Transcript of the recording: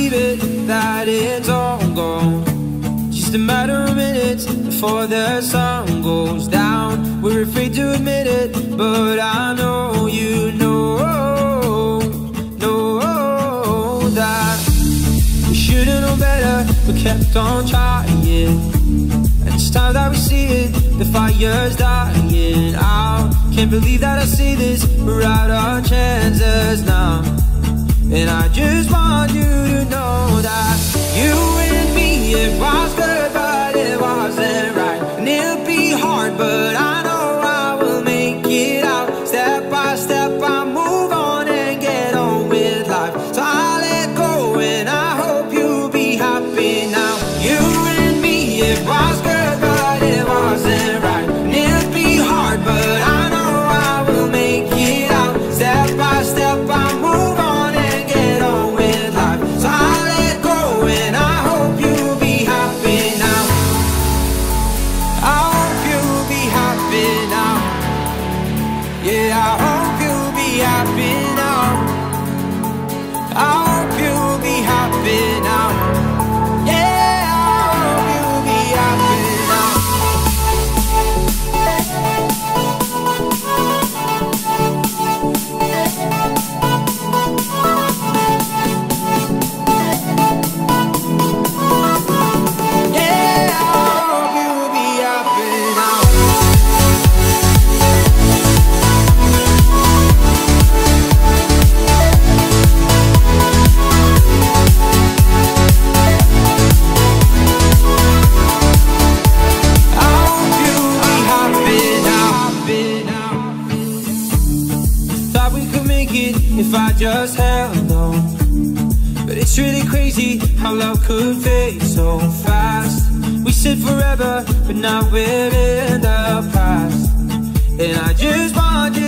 believe it, that it's all gone. Just a matter of minutes before the sun goes down. We're afraid to admit it, but I know you know that we should've known better, but kept on trying. And it's time that we see it, the fire's dying out. Can't believe that I see this, we're out our chances now. And I just want you to know that you and me, it was good, but it wasn't right. And it'll be hard, but I know I will make it out. Step by step, I move on and get on with life. So I let go and I hope you'll be happy now. You and me, it was good, but it wasn't right. And it'll be hard, but I know I will make it out. Step by step, I move on. If I just held on, but it's really crazy how love could fade so fast. We said forever, but now we're in the past. And I just want you